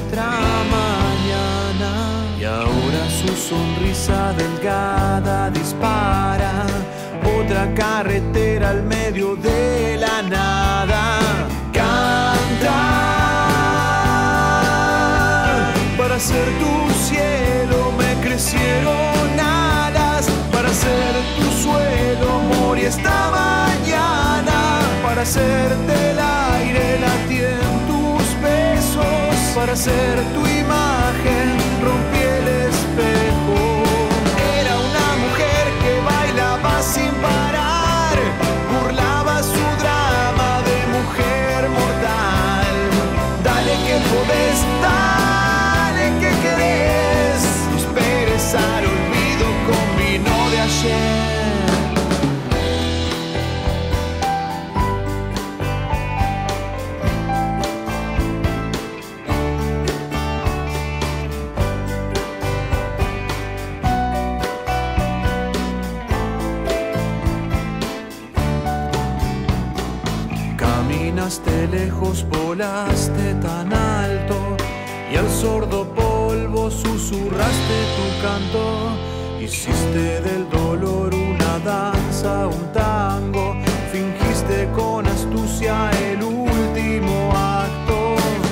otra mañana. Y ahora su sonrisa delgada dispara otra carretera al medio de la nada. Cantar para ser tu cielo, me crecieron alas para ser tu suelo, morí esta mañana para hacerte el aire, latí en tus besos, para ser tu imagen, rompí el espejo. Era una mujer que bailaba sin parar, burlaba su drama de mujer mortal. Dale que podés, dale que querés, no esperes al olvido con vino de ayer. Caminaste lejos, volaste tan alto y al sordo polvo susurraste tu canto. Hiciste del dolor una danza, un tango, fingiste con astucia el último acto.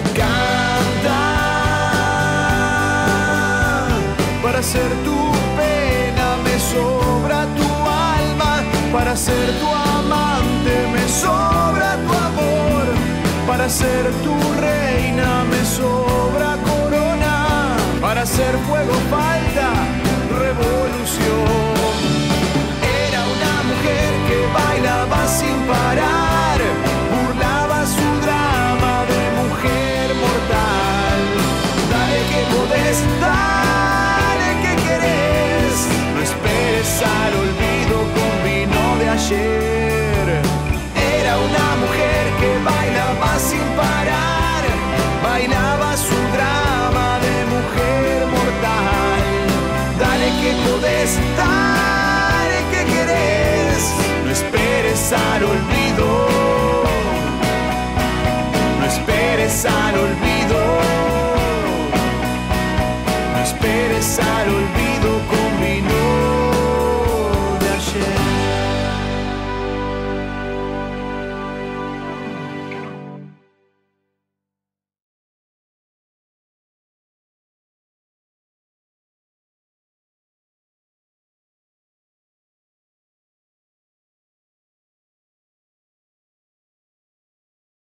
Canta para ser tu pena, me sobra tu alma, para ser tu amante me sobra tu amor, para ser tu reina me sobra corona, para ser fuego falta revolución. Era una mujer que bailaba sin parar, burlaba su drama de mujer mortal. Dale que podés, dale que querés, no esperes al olvido con vino de ayer. Era una mujer que bailaba sin parar, bailaba su drama de mujer mortal. Dale que podés, dale